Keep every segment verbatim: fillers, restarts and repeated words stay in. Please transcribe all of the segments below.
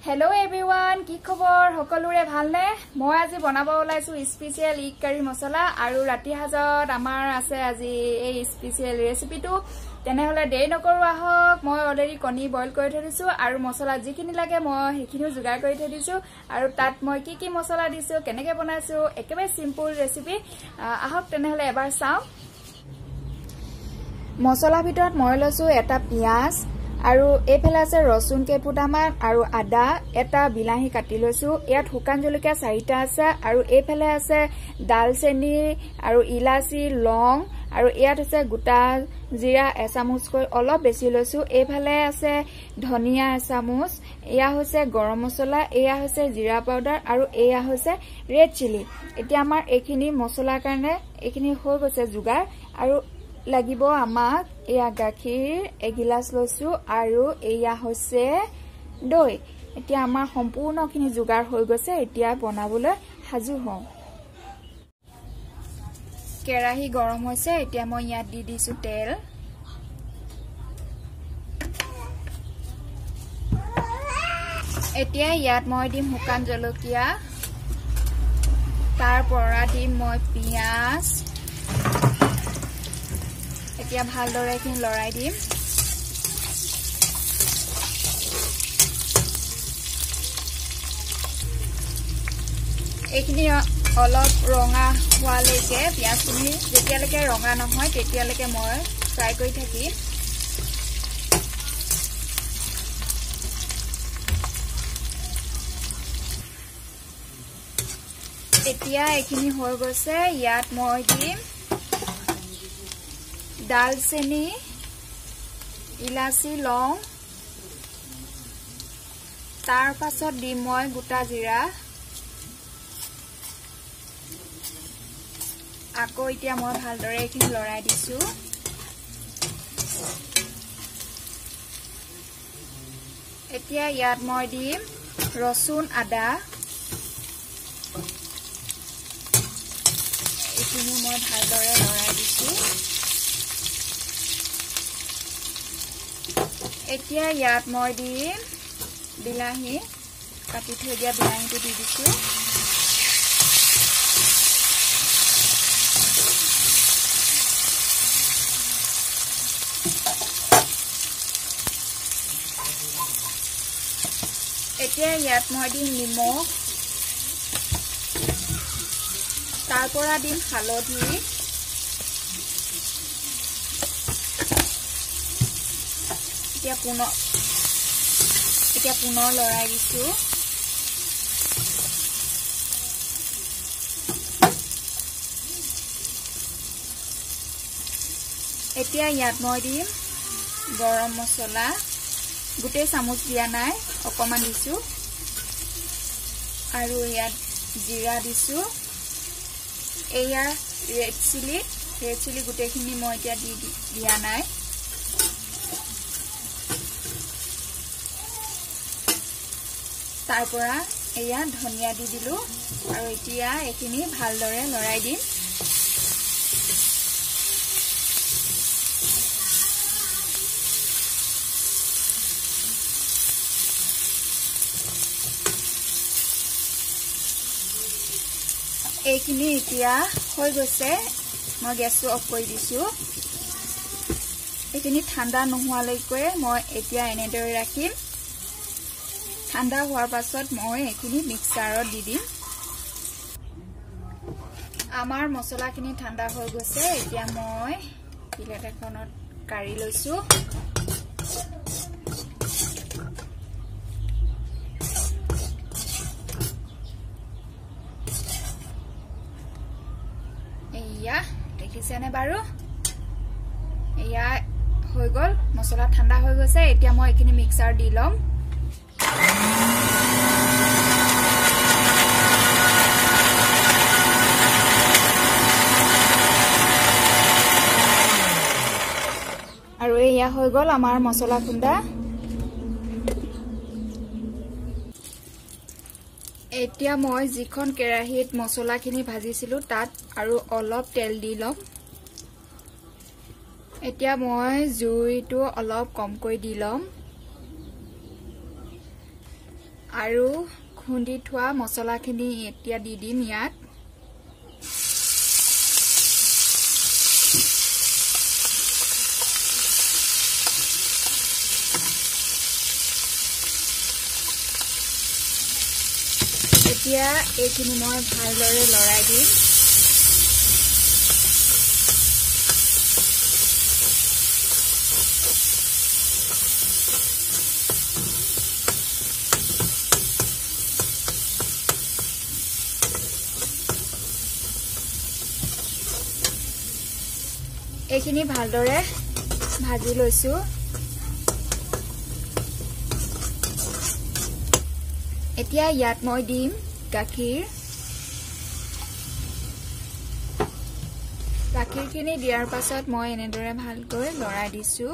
Hello everyone, কি খবৰ সকলোৰে ভালনে মই আজি বনাব ওলাইছো স্পেশাল ইগ কাৰি মছলা আৰু ৰাতি হাজত আমাৰ আছে আজি এই স্পেশাল ৰেচিপিটো তেনেহলে দেৰি নকৰো আহক মই অলৰেডি কণী বইল কৰি থৈছো আৰু মছলা যিখিনি লাগে মই হেখিনিও যোগাৰ কৰি থৈছো আৰু তাত মই কি কি মছলা দিছো কেনেকৈ বনাইছো একেবাৰে সিম্পল ৰেচিপি আহক তেনেহলে এবাৰ চাও মছলা ভিতৰত মই লৈছো এটা পিয়াজ আৰু এফালে আছে ৰসুন কেইফুটামান আৰু আদা এটা বিলাহী কাটি লৈছো ইয়াত হুকান জলকীয়া চাৰিটা আছে আৰু এফালে আছে দালচেনি আৰু ইলাচি লং আৰু ইয়াত আছে গোটা জিৰা এচামুচকৈ অলপ বেছি লৈছো এফালে আছে ধনিয়া এচামুচ এয়া হৈছে গৰম মছলা এয়া হৈছে জিৰা পাউডাৰ আৰু এয়া হৈছে ৰেড চিলি এতিয়া আমাৰ এইখিনি মছলাৰ কাৰণে এইখিনি হৈ গৈছে যোগাৰ আৰু লাগিব আমাক এয়া গাখীৰ এগিলাস লৈছো আৰু এয়া হৈছে দৈ এতিয়া আমাৰ সম্পূৰ্ণখিনি যোগাৰ হৈ গৈছে এতিয়া বনাবলৈ হাজু হওঁ কেৰাহী গৰম হৈছে এতিয়া মই ইয়াত দি দিছো তেল এতিয়া ইয়াত মই দিম হুকান জলকীয়া তাৰ পৰা দিম মই পিয়াজ এতিয়া ভালদৰে কিন লৰাই দিম এইখিনি অলপ ৰঙা হোৱালৈকে পিয়াজখিনি যেতিয়ালৈকে ৰঙা নহয় তেতিয়ালৈকে মই ফ্ৰাই কৰি থাকিম এতিয়া এইখিনি হৈ গৈছে ইয়াত মই দিম দালচেনি ইলাচি লং তাৰ পাছত দিম মই গোটা জিৰা আকৌ এতিয়া মই ভালদৰে এইখিনি লৰাই দিছো এতিয়া ইয়াত মই দিম ৰসুন আদা এইখিনি মই ভালদৰে লৰাই দিছো এতিয়া ইয়াত মই দিম বিলাহী কাটি থৈ দিয়া বিলাহীটো দি দিছো এতিয়া ইয়াত মই দিম নিমখ তাৰ পৰা দিম হালধি এতিয়া পুনৰ এতিয়া পুনৰ লৰাই দিছো এতিয়া ইয়াত মই দিম গৰম মছলা গোটেই চামুচ দিয়া নাই অকমান দিছো আৰু ইয়াত জিৰা দিছো এয়া ৰেড চিলি ৰেড চিলি গোটেইখিনি মই এতিয়া দি দিয়া নাই তাৰ পৰা এয়া ধনিয়া দি দিলো আৰু এতিয়া এইখিনি ভালদৰে লৰাই দিম এইখিনি এতিয়া হৈ গৈছে মই গেছটো অফ কৰি দিছো এইখিনি ঠাণ্ডা নোহোৱালৈকে মই এতিয়া এনেদৰে ৰাখিম ঠাণ্ডা হোৱাৰ পাছত মই এইখিনি মিক্সাৰত দি দিম আমাৰ মছলাখিনি ঠাণ্ডা হৈ গৈছে এতিয়া মই প্লেট এখনত কাঢ়ি লৈছো এয়া দেখিছেনে বাৰু এয়া হৈ গল মছলা ঠাণ্ডা হৈ গৈছে এতিয়া মই এইখিনি মিক্সাৰ দি লম আৰু এয়া হৈ গল আমাৰ মছলা খুন্দা এতিয়া মই যিখন কেৰাহীত মছলাখিনি ভাজিছিলো তাত আৰু অলপ তেল দি লম এতিয়া মই জুইটো অলপ কমকৈ দি লম আৰু খুন্দি থোৱা মছলাখিনি এতিয়া দি দিম ইয়াত। এতিয়া এইখিনি মই ভালদৰে লৰাই দিম। এইখিনি ভালদৰে ভাজি লৈছো। এতিয়া ইয়াত মই দিম গাখীৰ। গাখীৰখিনি দিয়াৰ পাছত মই এনেদৰে ভালকৈ লৰাই দিছো।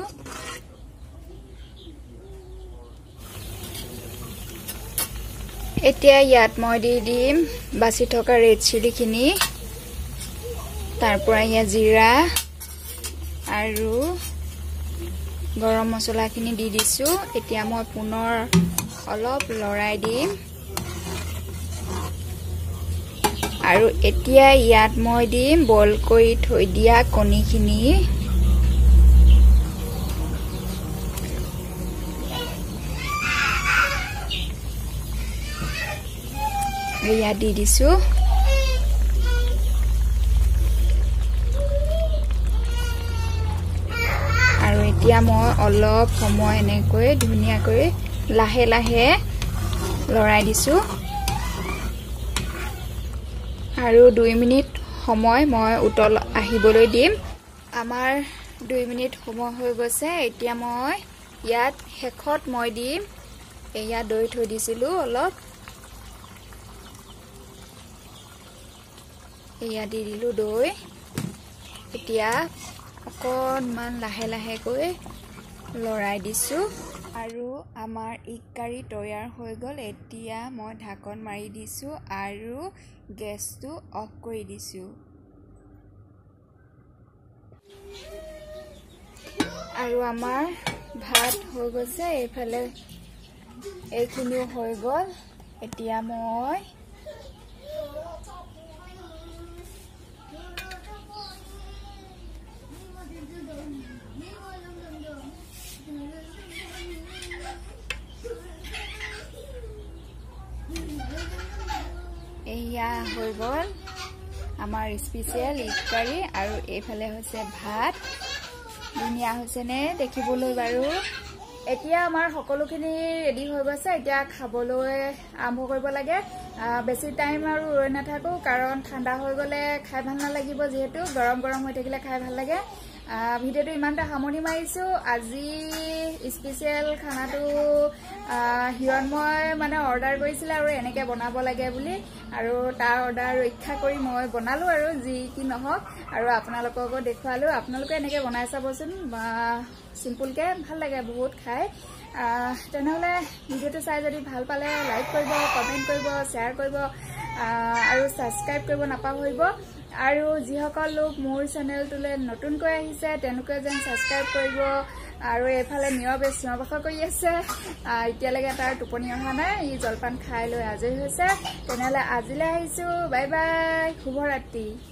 এতিয়া ইয়াত মই দি দিম বাছি থকা ৰেড চিলিখিনি, তাৰ পৰা ইয়াত জিৰা আৰু গৰম মছলাখিনি দি দিছো। এতিয়া মই পুনৰ অলপ লৰাই দিম আৰু এতিয়া ইয়াত মই দিম বইল কৰি থৈ দিয়া কণীখিনি। ইয়াত দি দিছো। আৰু এতিয়া মই অলপ সময় এনেকৈ ধুনীয়াকৈ লাহে লাহে লৰাই দিছো আৰু দুই মিনিট সময় মই উতল আহিবলৈ দিম। আমাৰ দুই মিনিট সময় হৈ গৈছে। এতিয়া মই ইয়াত শেষত মই দিম এয়া দৈ থৈ দিছিলো অলপ, এয়া দি দিলো দৈ। এতিয়া অকণমান লাহে লাহেকৈ লৰাই দিছো আৰু আমাৰ ইগ কাৰী তৈয়াৰ হৈ গ'ল। এতিয়া মই ঢাকন মাৰি দিছো আৰু গেছটো অফ কৰি দিছো। আৰু আমাৰ ভাত হৈ গৈছে, এইফালে এইখিনিও হৈ গ'ল। এতিয়া মই এয়া হৈ গ'ল আমাৰ স্পেচিয়েল ইগ কাৰী আৰু এইফালে হৈছে ভাত। ধুনীয়া হৈছে নে দেখিবলৈ বাৰু? এতিয়া আমাৰ সকলোখিনি ৰেডি হৈ গৈছে। এতিয়া খাবলৈ আৰম্ভ কৰিব লাগে। বেছি টাইম আৰু ৰৈ নাথাকো, কাৰণ ঠাণ্ডা হৈ গ'লে খাই ভাল নালাগিব, যিহেতু গৰম গৰম হৈ থাকিলে খাই ভাল লাগে। ভিডিঅ'টো ইমানটা সামৰণি মাৰিছো। আজি স্পেচিয়েল খানাটো হিৰণময় মানে অৰ্ডাৰ কৰিছিলে আৰু এনেকৈ বনাব লাগে বুলি, আৰু তাৰ অৰ্ডাৰ ৰক্ষা কৰি মই বনালো আৰু যি কি নহওক, আৰু আপোনালোককো দেখুৱালো। আপোনালোকে এনেকৈ বনাই চাবচোন, চিম্পুলকৈ ভাল লাগে বহুত খাই। তেনেহ'লে ভিডিঅ'টো চাই যদি ভাল পালে লাইক কৰিব, কমেণ্ট কৰিব, শ্বেয়াৰ কৰিব আৰু ছাবস্ক্ৰাইব কৰিব নাপাহৰিব। আৰু যিসকল লোক মোৰ চেনেলটোলৈ নতুনকৈ আহিছে তেওঁলোকে যেন ছাবস্ক্ৰাইব কৰিব। আৰু এইফালে নিৰৱে চিঞৰ-বাখৰ কৰি আছে, এতিয়ালৈকে তাৰ টোপনি অহা নাই, ই জলপান খাই লৈ আজৰি হৈছে। তেনেহ'লে আজিলৈ আহিছো, বাই বাই, শুভৰাত্ৰি।